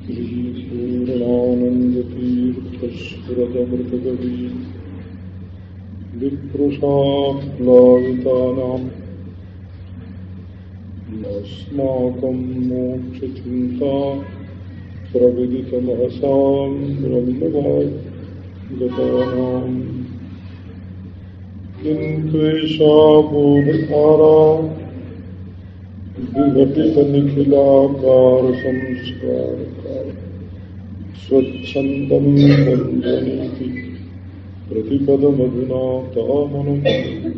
श्रीपूर्णानन्दतीर्थस्फुरदमृतकवी विप्रुषाप्लावितानाम् अस्माकं मोक्षचिन्ता प्रविदितमहसां ब्रह्मभागगतानाम् किं त्वेषा बोधधारा विघटितनिखिलाकार संस्कारकार स्वच्छन्दं वन्दनीति प्रतिपदमधुना तामनम्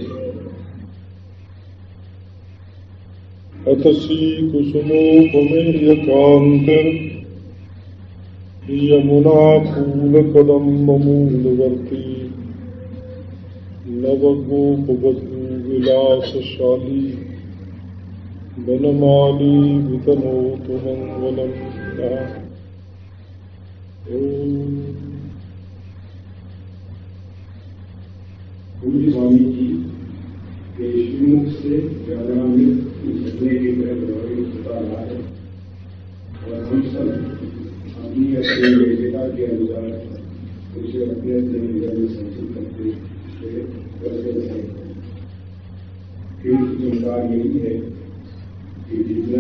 अतसी कुसुमोपमेयकान्तिर् यमुनाफूलकदम्बमूलवर्ती नवगोपवधूविलासशाली वनमाली वितनोतु मङ्गलम् पूज्य स्वामी जी के श्रीमुख से व्यावरामित झरने की तरह प्रभावित होता रहा है और हम सब अपनी अपनी योग्यता के अनुसार उसे अपने अपने निगम में संचित करते हैं। तीर्थ संस्कार यही है कि जितना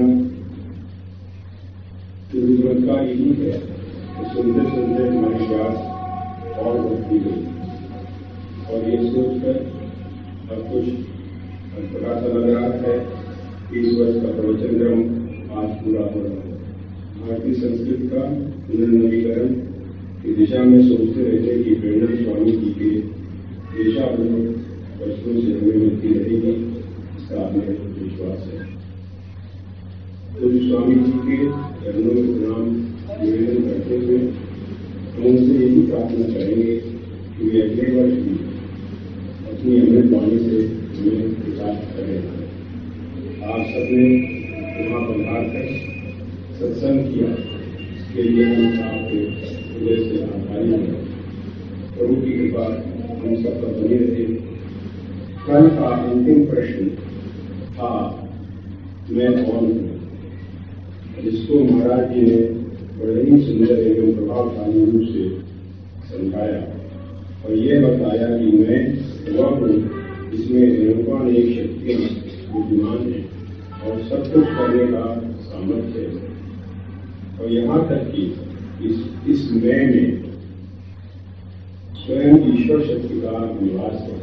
जरूरत का यही है तो सुंदर सुंदर हमारी बात और बढ़ती गई और ये सोचकर अब कुछ बड़ा सा लग रहा है कि इस वर्ष का प्रवचन क्रम आज पूरा हो रहा है। भारतीय संस्कृत का पुनर्नवीकरण की दिशा में सोचते रहते कि प्रेरणा स्वामी जी के देशात्मक वस्तुओं से हमें मिलती रहेगी, इसका हमें विश्वास है। पूज्य स्वामी जी के चरणों में प्रणाम निवेदन करते हुए हम उनसे यही प्रार्थना करेंगे कि वे अगले वर्ष भी अपनी अमृत वाणी से हमें विकास करें। आप सबने यहाँ पधार कर सत्संग किया, इसके लिए हम आपके हृदय से आभारी हैं। प्रभु की कृपा हम सबका बनी रहे। कल का अंतिम प्रश्न था मैं कौन हूँ, जिसको महाराज जी ने बड़े ही सुंदर एवं प्रभावशाली रूप से समझाया और ये बताया कि मैं वह हूँ जिसमें निरूपण एक शक्ति विद्यमान है और सब कुछ करने का सामर्थ्य है और यहाँ तक कि इस मैं में स्वयं ईश्वर शक्ति का निवास है।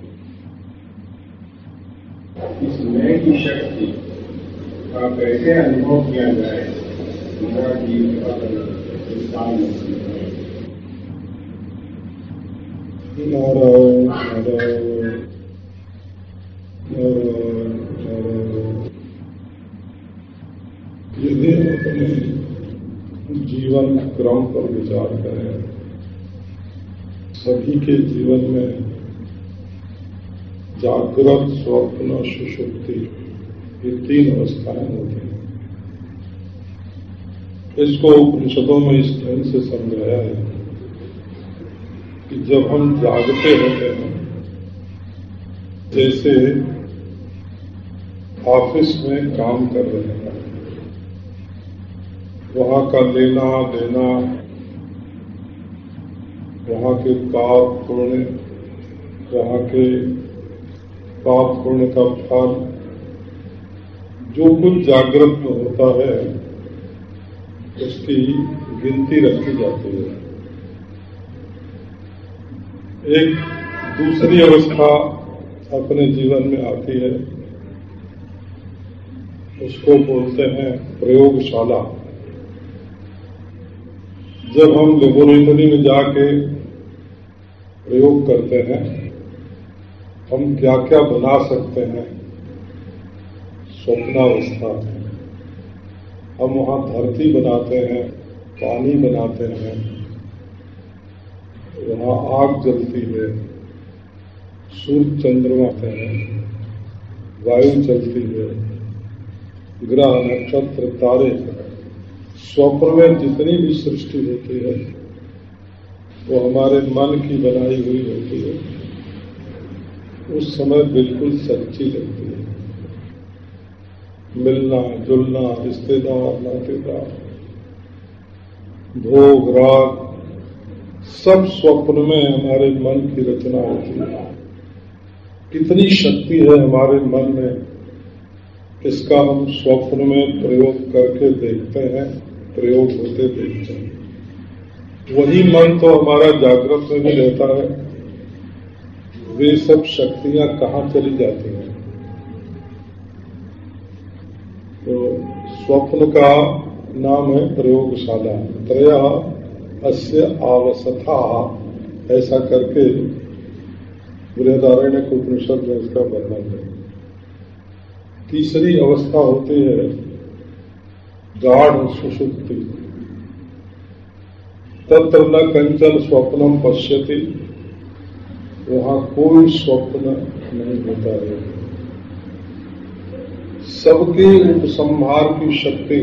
इस मैं की शक्ति का कैसे अनुभव किया जाए, महाराज जी कृपा करना विस्तार में समझाएं। नारायण नारायण नारायण नारायण। यदि अपने जीवन क्रम पर विचार करें, सभी के जीवन में जागृत, स्वप्न, सुषुप्ति ये तीन अवस्थाएं होती हैं। इसको उपनिषदों में इस ढंग से समझाया है कि जब हम जागते होते हैं, जैसे ऑफिस में काम कर रहे हैं, वहां का लेना देना, वहां के पाप पुण्य, वहां के पाप पुण्य का फल जो कुछ जागृत में होता है उसकी गिनती रखी जाती है। एक दूसरी अवस्था अपने जीवन में आती है, उसको बोलते हैं प्रयोगशाला। जब हम लेबोरेटरी में जाके प्रयोग करते हैं, हम क्या क्या बना सकते हैं, स्वप्नावस्था में हम वहां धरती बनाते हैं, पानी बनाते हैं, वहां आग जलती है, सूर्य चंद्रमा हैं, वायु चलती है, ग्रह नक्षत्र तारे। स्वप्न में जितनी भी सृष्टि होती है वो हमारे मन की बनाई हुई होती है। उस समय बिल्कुल सच्ची लगती है। मिलना जुलना, रिश्तेदार नातेदार, भोग राग सब स्वप्न में हमारे मन की रचना होती है। कितनी शक्ति है हमारे मन में, इसका हम स्वप्न में प्रयोग करके देखते हैं, प्रयोग होते देखते हैं। वही मन तो हमारा जागृत में भी रहता है। वे सब शक्तियां कहाँ चली जाती हैं? तो स्वप्न का नाम है प्रयोगशाला। त्रया अस्य आवसथा, ऐसा करके बृहदारण्यक उपनिषद में इसका वर्णन है। तीसरी अवस्था होती है गाढ़ सुषुप्ति। तत्र न कंचन स्वप्नम पश्यति, वहां कोई स्वप्न नहीं होता है। सबके उपसंहार की शक्ति,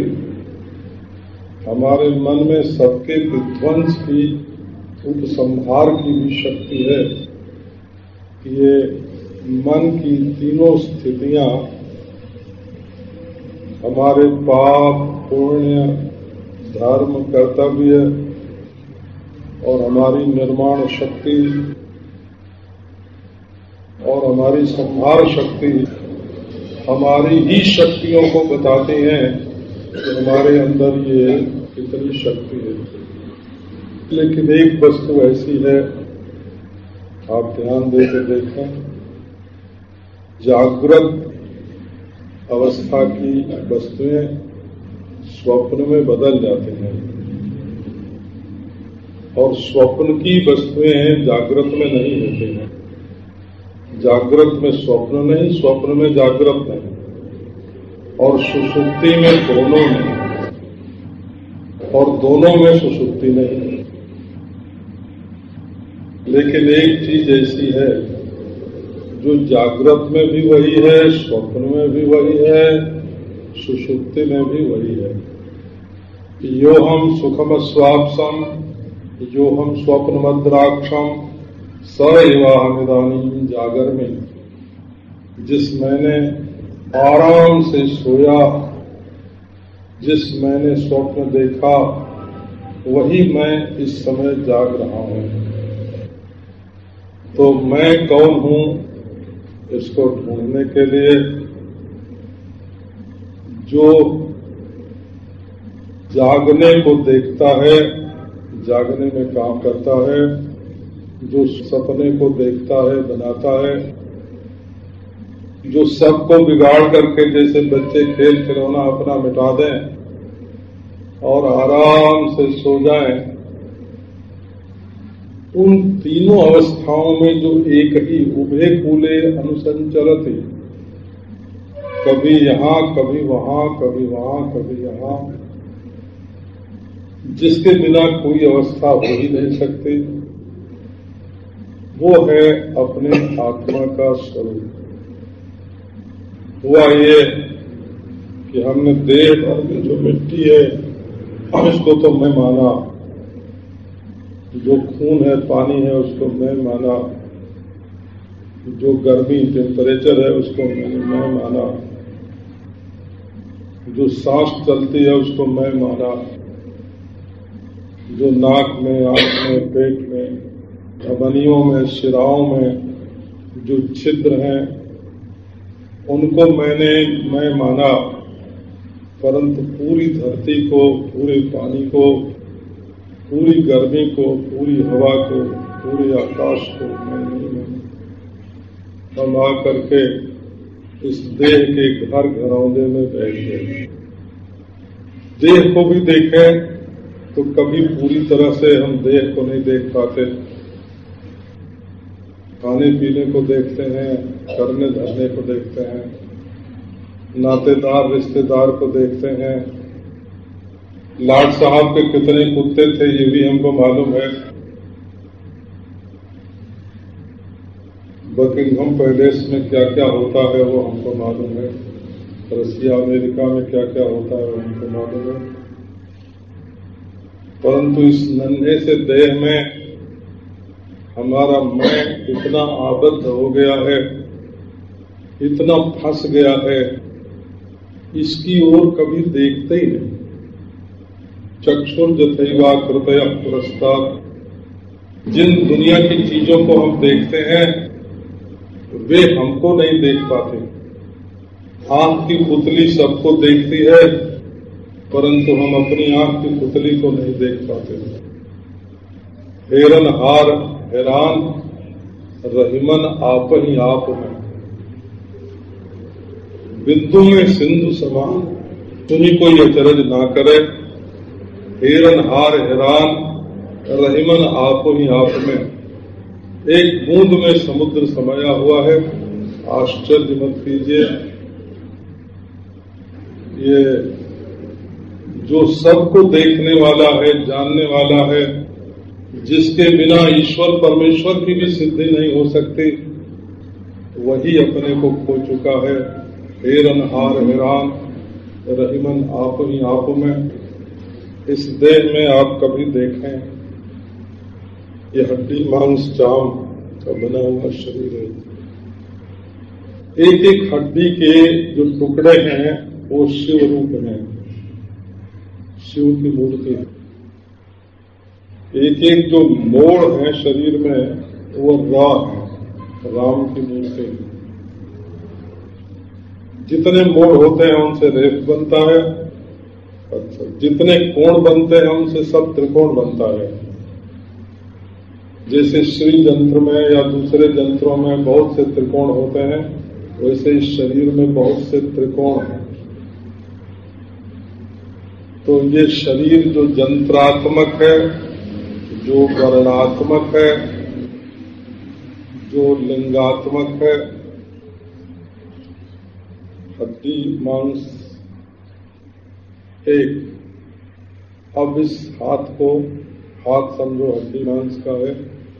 हमारे मन में सबके विध्वंस की उपसंहार की भी शक्ति है। ये मन की तीनों स्थितियां, हमारे पाप, पुण्य, धर्म, कर्तव्य और हमारी निर्माण शक्ति और हमारी संहार शक्ति, हमारी ही शक्तियों को बताते हैं कि हमारे अंदर ये कितनी शक्ति है। लेकिन एक वस्तु ऐसी है, आप ध्यान देकर देखें, जागृत अवस्था की वस्तुएं स्वप्न में बदल जाती हैं और स्वप्न की वस्तुएं जागृत में नहीं होती हैं। जागृत में स्वप्न नहीं, स्वप्न में जागृत नहीं, और सुषुप्ति में दोनों नहीं, और दोनों में सुषुप्ति नहीं। लेकिन एक चीज ऐसी है जो जागृत में भी वही है, स्वप्न में भी वही है, सुषुप्ति में भी वही है। यो हम सुखम स्वाप्सम, यो हम स्वप्न मद्राक्षम, स एवाहमिदानीं जागर में। जिस मैंने आराम से सोया, जिस मैंने स्वप्न देखा, वही मैं इस समय जाग रहा हूं। तो मैं कौन हूं, इसको ढूंढने के लिए जो जागने को देखता है, जागने में काम करता है, जो सपने को देखता है, बनाता है, जो सबको बिगाड़ करके जैसे बच्चे खेल खिलौना अपना मिटा दें और आराम से सो जाएं, उन तीनों अवस्थाओं में जो एक ही उभे कूले अनुसंचरति, कभी यहां कभी वहां, कभी वहां कभी यहां, जिसके बिना कोई अवस्था हो ही नहीं सकती, वो है अपने आत्मा का स्वरूप। हुआ ये कि हमने देह भर में जो मिट्टी है उसको तो मैं माना, जो खून है, पानी है, उसको मैं माना, जो गर्मी टेम्परेचर है उसको मैं माना, जो सांस चलती है उसको मैं माना, जो नाक में, आंख में, पेट में, धमनियों में, शिराओं में जो छिद्र हैं उनको मैं माना। परंतु पूरी धरती को, पूरे पानी को, पूरी गर्मी को, पूरी हवा को, पूरे आकाश को मैं नहीं माना। हम आकर के इस देह के घर घरौंदे में बैठ गए। देह को भी देखें तो कभी पूरी तरह से हम देह को नहीं देख पाते। खाने पीने को देखते हैं, करने धरने को देखते हैं, नातेदार रिश्तेदार को देखते हैं। लाट साहब के कितने कुत्ते थे ये भी हमको मालूम है। बकिंघम पैलेस में क्या क्या होता है वो हमको मालूम है। रसिया अमेरिका में क्या क्या होता है वो हमको मालूम है। परंतु इस नन्हे से देह में हमारा मैं इतना आबद्ध हो गया है, इतना फंस गया है, इसकी ओर कभी देखते ही नहीं। चक्षुर्जथैवा कृतयः पुरस्तात्। जिन दुनिया की चीजों को हम देखते हैं वे हमको नहीं देख पाते। आंख की पुतली सबको देखती है परंतु हम अपनी आंख की पुतली को नहीं देख पाते। हेरन हार हैरान रहीमन आप ही आप में। बिंदु में सिंधु समान तुम्हें कोई अचरज ना करे। हेरन हार हैरान रहीमन आप ही आप में। एक बूंद में समुद्र समाया हुआ है, आश्चर्य मत कीजिए। ये जो सबको देखने वाला है, जानने वाला है, जिसके बिना ईश्वर परमेश्वर की भी सिद्धि नहीं हो सकती, वही अपने को खो चुका है। हेरन हार हैरान रहीमन आप ही आप में। इस देह में आप कभी देखें, ये हड्डी मांस चाम का बना हुआ शरीर है। एक एक हड्डी के जो टुकड़े हैं वो शिव रूप हैं, शिव की मूर्ति है। एक एक जो मोड़ है शरीर में वो राम की मूर्ति है। जितने मोड़ होते हैं उनसे रेख बनता है। अच्छा, जितने कोण बनते हैं उनसे सब त्रिकोण बनता है। जैसे श्री यंत्र में या दूसरे यंत्रों में बहुत से त्रिकोण होते हैं, वैसे इस शरीर में बहुत से त्रिकोण हैं। तो ये शरीर जो यंत्रात्मक है, जो वर्णात्मक है, जो लिंगात्मक है, हड्डी मांस एक। अब इस हाथ को, हाथ समझो हड्डी मांस का है,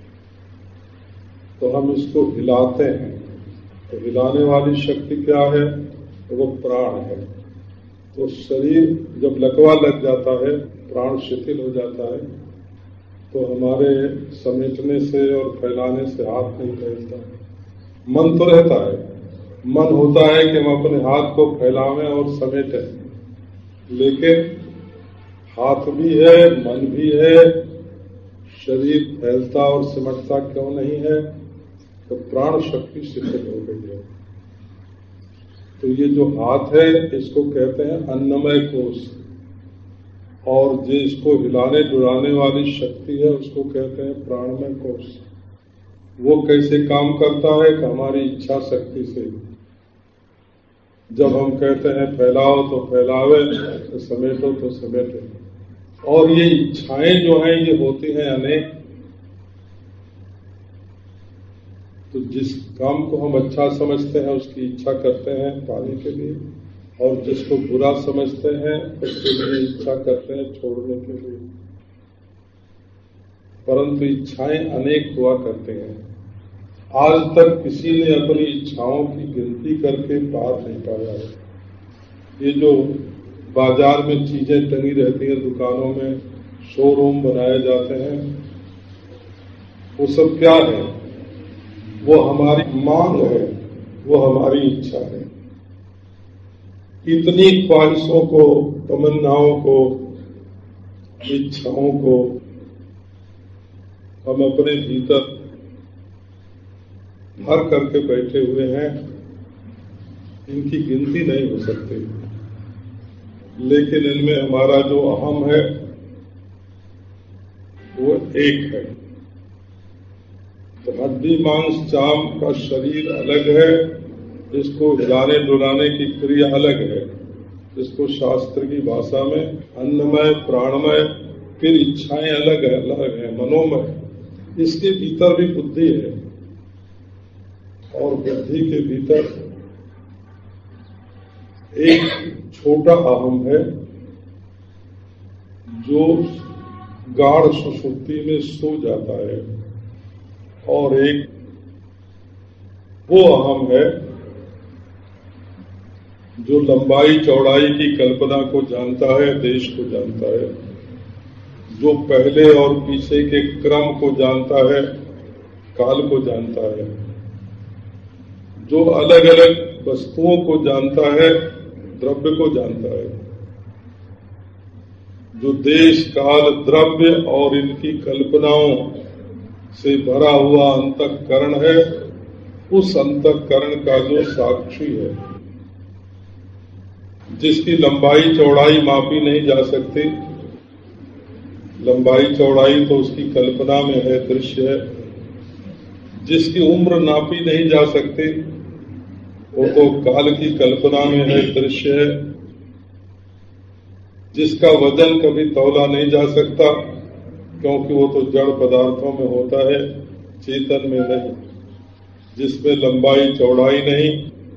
तो हम इसको हिलाते हैं। तो हिलाने वाली शक्ति क्या है? तो वो प्राण है। तो शरीर जब लकवा लग जाता है, प्राण शिथिल हो जाता है, तो हमारे समेटने से और फैलाने से हाथ नहीं फैलता। मन तो रहता है, मन होता है कि हम अपने हाथ को फैलावें और समेटें, लेकिन हाथ भी है, मन भी है, शरीर फैलता और सिमटता क्यों नहीं है? तो प्राण शक्ति शिथिल हो गई है। तो ये जो हाथ है इसको कहते हैं अन्नमय कोश, और जिसको हिलाने डुलाने वाली शक्ति है उसको कहते हैं प्राणमय कोश। वो कैसे काम करता है कि हमारी इच्छा शक्ति से। जब हम कहते हैं फैलाओ तो फैलावे, तो समेटो तो समेटे। और ये इच्छाएं जो हैं ये होती हैं अनेक। तो जिस काम को हम अच्छा समझते हैं उसकी इच्छा करते हैं पाने के लिए, और जिसको बुरा समझते हैं उसके लिए इच्छा करते हैं छोड़ने के लिए। परंतु इच्छाएं अनेक हुआ करते हैं। आज तक किसी ने अपनी इच्छाओं की गिनती करके पार नहीं पाया है। ये जो बाजार में चीजें टंगी रहती हैं, दुकानों में शोरूम बनाए जाते हैं, वो सब क्या है? वो हमारी मांग है, वो हमारी इच्छा है। इतनी ख्वाहिशों को, तमन्नाओं को, इच्छाओं को हम अपने भीतर भर करके बैठे हुए हैं, इनकी गिनती नहीं हो सकती। लेकिन इनमें हमारा जो अहम है वो एक है। तो हड्डी मांस चाम का शरीर अलग है, इसको हिलाने डुलाने की क्रिया अलग है, इसको शास्त्र की भाषा में अन्नमय प्राणमय, फिर इच्छाएं अलग है मनोमय। इसके भीतर भी बुद्धि है, और बुद्धि के भीतर एक छोटा अहम है जो गाढ़ सुषुप्ति में सो जाता है, और एक वो अहम है जो लंबाई चौड़ाई की कल्पना को जानता है, देश को जानता है, जो पहले और पीछे के क्रम को जानता है, काल को जानता है, जो अलग अलग वस्तुओं को जानता है, द्रव्य को जानता है। जो देश काल द्रव्य और इनकी कल्पनाओं से भरा हुआ अंतःकरण है, उस अंतःकरण का जो साक्षी है, जिसकी लंबाई चौड़ाई मापी नहीं जा सकती, लंबाई चौड़ाई तो उसकी कल्पना में है, दृश्य है, जिसकी उम्र नापी नहीं जा सकती, वो तो काल की कल्पना में है, दृश्य है, जिसका वजन कभी तौला नहीं जा सकता, क्योंकि वो तो जड़ पदार्थों में होता है, चेतन में नहीं, जिसमें लंबाई चौड़ाई नहीं,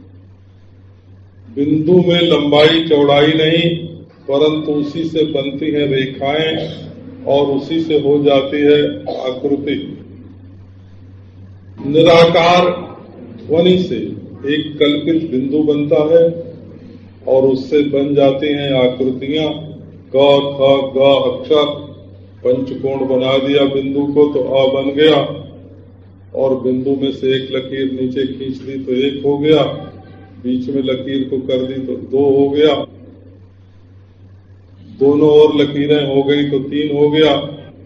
बिंदु में लंबाई चौड़ाई नहीं, परंतु उसी से बनती है रेखाएं और उसी से हो जाती है आकृति। निराकार ध्वनि से एक कल्पित बिंदु बनता है और उससे बन जाती हैं आकृतियां, क ख ग अक्षर, पंचकोण बना दिया बिंदु को तो अ बन गया, और बिंदु में से एक लकीर नीचे खींच दी तो एक हो गया, बीच में लकीर को कर दी तो दो हो गया, दोनों और लकीरें हो गई तो तीन हो गया।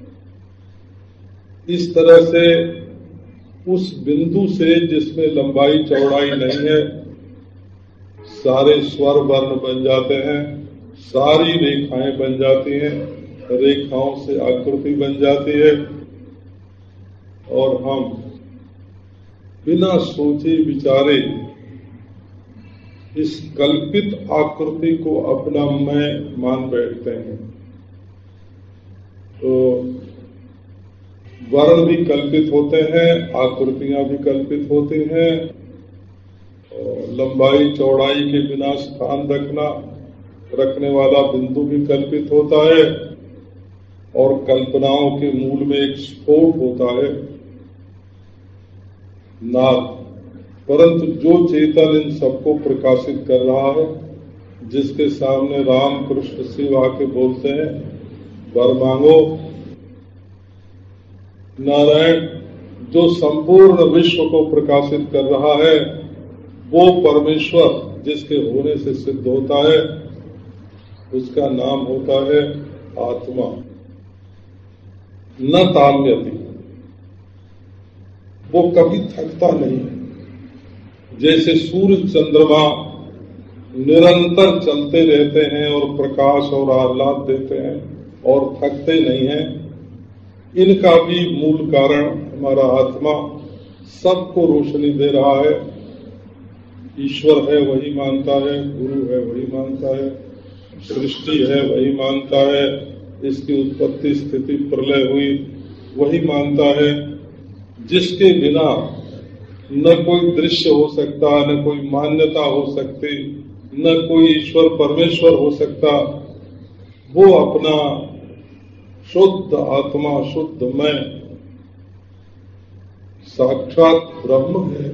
इस तरह से उस बिंदु से जिसमें लंबाई चौड़ाई नहीं है, सारे स्वर वर्ण बन जाते हैं, सारी रेखाएं बन जाती हैं, रेखाओं से आकृति बन जाती है, और हम बिना सोचे विचारे इस कल्पित आकृति को अपना मैं मान बैठते हैं। तो वर्ण भी कल्पित होते हैं, आकृतियां भी कल्पित होती हैं, लंबाई चौड़ाई के बिना स्थान रखने वाला बिंदु भी कल्पित होता है, और कल्पनाओं के मूल में एक स्फोट होता है, नाद। परंतु जो चेतन इन सबको प्रकाशित कर रहा है, जिसके सामने राम कृष्ण शिव आके बोलते हैं वर मांगो, नारायण जो संपूर्ण विश्व को प्रकाशित कर रहा है, वो परमेश्वर जिसके होने से सिद्ध होता है, उसका नाम होता है आत्मा। न ताम्यति, वो कभी थकता नहीं है। जैसे सूर्य चंद्रमा निरंतर चलते रहते हैं और प्रकाश और आह्लाद देते हैं और थकते नहीं हैं, इनका भी मूल कारण हमारा आत्मा सबको रोशनी दे रहा है। ईश्वर है वही मानता है, गुरु है वही मानता है, सृष्टि है वही मानता है, इसकी उत्पत्ति स्थिति प्रलय हुई वही मानता है। जिसके बिना न कोई दृश्य हो सकता, न कोई मान्यता हो सकती, न कोई ईश्वर परमेश्वर हो सकता, वो अपना शुद्ध आत्मा, शुद्ध मैं, साक्षात ब्रह्म है।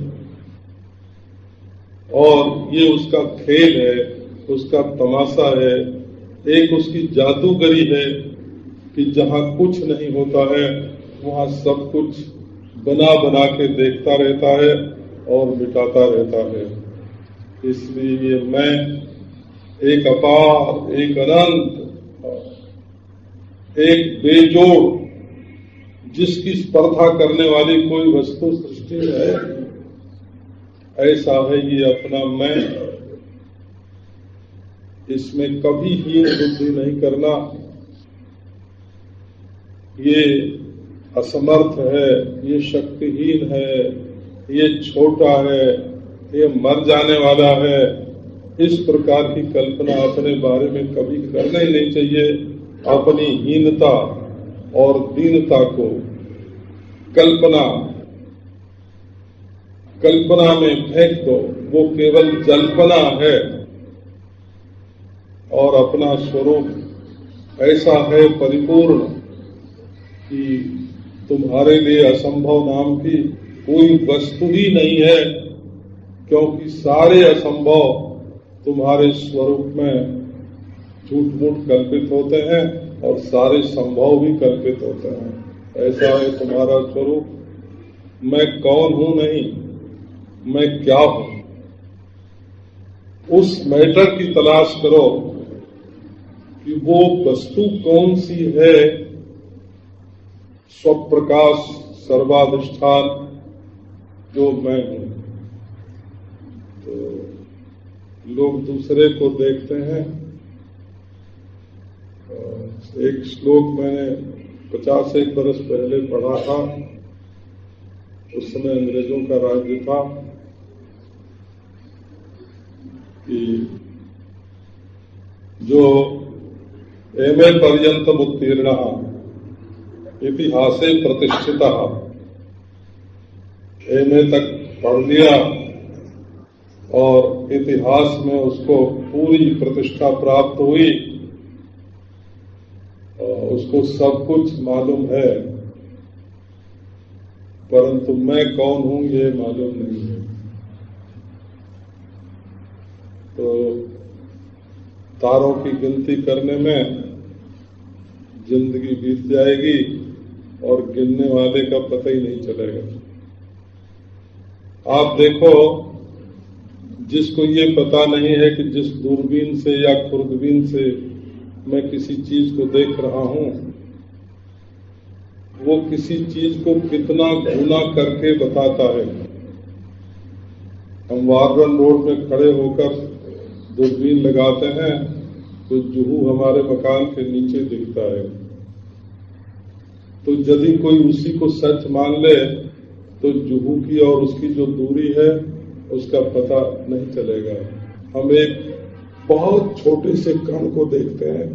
और ये उसका खेल है, उसका तमाशा है, एक उसकी जादूगरी है कि जहाँ कुछ नहीं होता है वहाँ सब कुछ बना बना के देखता रहता है और मिटाता रहता है। इसलिए ये मैं एक अपार, एक अनंत, एक बेजोड़, जिसकी स्पर्धा करने वाली कोई वस्तु सृष्टि में है, ऐसा है ये अपना मैं। इसमें कभी हीन बुद्धि नहीं करना। ये असमर्थ है, ये शक्तिहीन है, ये छोटा है, ये मर जाने वाला है, इस प्रकार की कल्पना अपने बारे में कभी करना ही नहीं चाहिए। अपनी हीनता और दीनता को कल्पना में फेंक दो, वो केवल जल्पना है। और अपना स्वरूप ऐसा है परिपूर्ण कि तुम्हारे लिए असंभव नाम की कोई वस्तु ही नहीं है, क्योंकि सारे असंभव तुम्हारे स्वरूप में झूठ मूठ कल्पित होते हैं और सारे संभव भी कल्पित होते हैं। ऐसा है तुम्हारा स्वरूप। मैं कौन हूं नहीं, मैं क्या हूं, उस मैटर की तलाश करो कि वो वस्तु कौन सी है, स्वप्रकाश सर्वाधिष्ठान जो मैं हूं। तो लोग दूसरे को देखते हैं। एक श्लोक मैंने 50 बरस पहले पढ़ा था, उस समय अंग्रेजों का राज्य था, कि जो एमए पर्यंतम उत्तीर्ण इतिहासे प्रतिष्ठिता, एमए तक पढ़ लिया और इतिहास में उसको पूरी प्रतिष्ठा प्राप्त हुई, उसको सब कुछ मालूम है, परंतु मैं कौन हूं ये मालूम नहीं है। तो तारों की गिनती करने में जिंदगी बीत जाएगी और गिनने वाले का पता ही नहीं चलेगा। आप देखो, जिसको ये पता नहीं है कि जिस दूरबीन से या खुर्दबीन से मैं किसी चीज को देख रहा हूं, वो किसी चीज को कितना गुना करके बताता है। हम वारन रोड में खड़े होकर दूरबीन लगाते हैं तो जुहू हमारे मकान के नीचे दिखता है। तो यदि कोई उसी को सच मान ले तो जुहू की और उसकी जो दूरी है उसका पता नहीं चलेगा। हम एक बहुत छोटे से कण को देखते हैं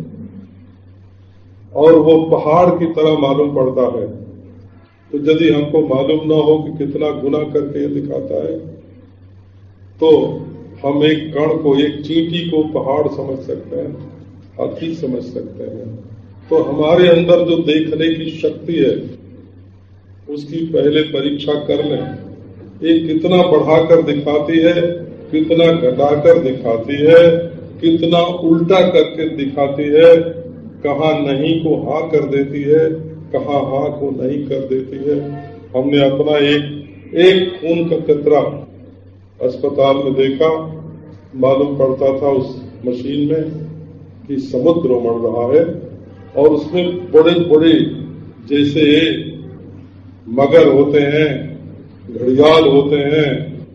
और वो पहाड़ की तरह मालूम पड़ता है। तो यदि हमको मालूम ना हो कि कितना गुना करके दिखाता है, तो हम एक कण को, एक चींटी को पहाड़ समझ सकते हैं, हाथी समझ सकते हैं। तो हमारे अंदर जो देखने की शक्ति है उसकी पहले परीक्षा कर लें। ये कितना बढ़ाकर दिखाती है, कितना घटाकर दिखाती है, कितना उल्टा करके दिखाती है, कहाँ नहीं को हाँ कर देती है, कहाँ हाँ को नहीं कर देती है। हमने अपना एक खून का कतरा अस्पताल में देखा, मालूम पड़ता था उस मशीन में कि समुद्र उमड़ रहा है और उसमें बड़े बड़े जैसे मगर होते हैं, घड़ियाल होते हैं,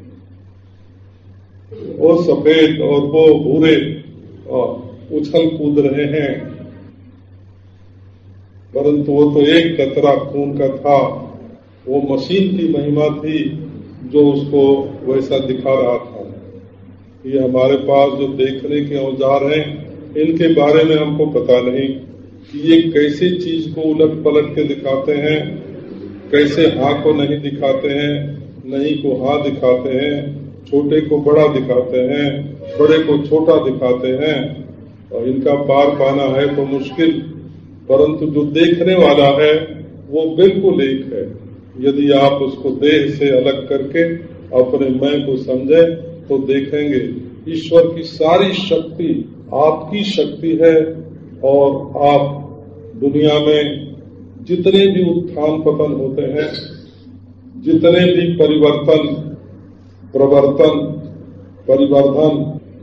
वो सफेद और वो भूरे उछल कूद रहे हैं, परंतु वो तो एक कतरा खून का था। वो मशीन की महिमा थी जो उसको वैसा दिखा रहा था। ये हमारे पास जो देखने के औजार हैं, इनके बारे में हमको पता नहीं कि ये कैसे चीज को उलट पलट के दिखाते हैं, कैसे हाँ को नहीं दिखाते हैं, नहीं को हाँ दिखाते हैं, छोटे को बड़ा दिखाते हैं, बड़े को छोटा दिखाते हैं। और इनका पार पाना है तो मुश्किल, परंतु जो देखने वाला है वो बिल्कुल एक है। यदि आप उसको देह से अलग करके अपने मैं को समझे तो देखेंगे ईश्वर की सारी शक्ति आपकी शक्ति है। और आप दुनिया में जितने भी उत्थान पतन होते हैं, जितने भी परिवर्तन, प्रवर्तन, परिवर्धन,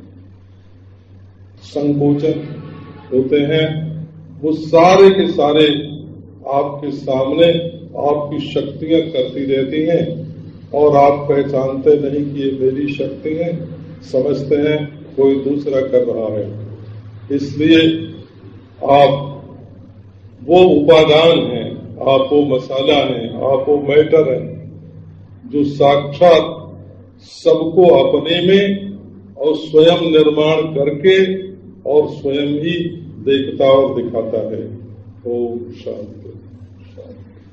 संकोचन होते हैं, वो सारे के सारे आपके सामने आपकी शक्तियां करती रहती हैं और आप पहचानते नहीं कि ये मेरी शक्ति है, समझते हैं कोई दूसरा कर रहा है। इसलिए आप वो उपादान हैं, आप वो मसाला हैं, आप वो मैटर हैं जो साक्षात सबको अपने में और स्वयं निर्माण करके और स्वयं ही देखता और दिखाता है। ओम शांति शांति।